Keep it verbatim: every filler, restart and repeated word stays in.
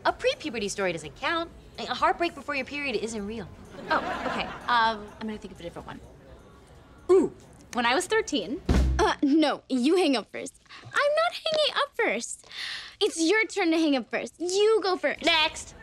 A pre-puberty story doesn't count. A heartbreak before your period isn't real. Oh, okay. Um, I'm gonna think of a different one. Ooh, when I was thirteen. Uh, no, you hang up first. I'm not hanging up first. It's your turn to hang up first. You go first. Next.